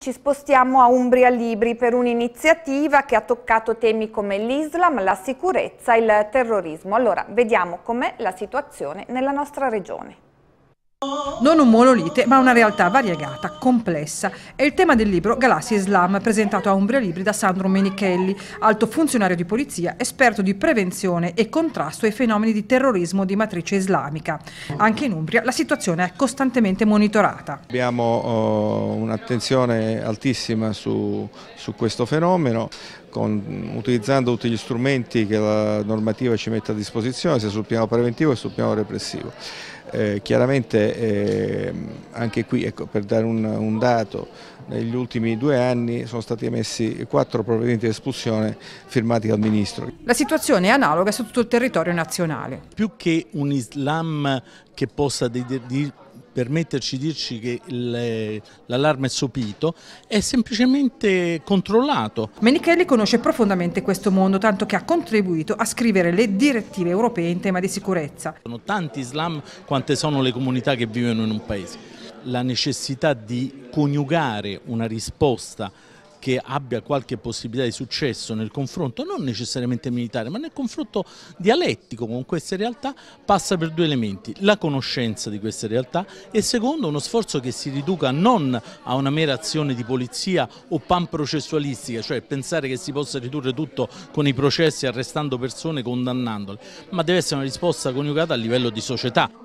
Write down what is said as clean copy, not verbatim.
Ci spostiamo a Umbria Libri per un'iniziativa che ha toccato temi come l'Islam, la sicurezza e il terrorismo. Allora, vediamo com'è la situazione nella nostra regione. Non un monolite, ma una realtà variegata, complessa. È il tema del libro Galassia Islam, presentato a Umbria Libri da Sandro Menichelli, alto funzionario di polizia, esperto di prevenzione e contrasto ai fenomeni di terrorismo di matrice islamica. Anche in Umbria la situazione è costantemente monitorata. Abbiamo un'attenzione altissima su questo fenomeno, utilizzando tutti gli strumenti che la normativa ci mette a disposizione, sia sul piano preventivo che sul piano repressivo. Chiaramente anche qui, ecco, per dare un dato, negli ultimi 2 anni sono stati emessi 4 provvedimenti di espulsione firmati dal Ministro. La situazione è analoga su tutto il territorio nazionale. Più che un Islam che possa permetterci di dirci che l'allarme è sopito, è semplicemente controllato. Menichelli conosce profondamente questo mondo, tanto che ha contribuito a scrivere le direttive europee in tema di sicurezza. Sono tanti Islam quante sono le comunità che vivono in un paese. La necessità di coniugare una risposta che abbia qualche possibilità di successo nel confronto, non necessariamente militare, ma nel confronto dialettico con queste realtà, passa per 2 elementi: la conoscenza di queste realtà e secondo uno sforzo che si riduca non a una mera azione di polizia o panprocessualistica, cioè pensare che si possa ridurre tutto con i processi arrestando persone, condannandole, ma deve essere una risposta coniugata a livello di società.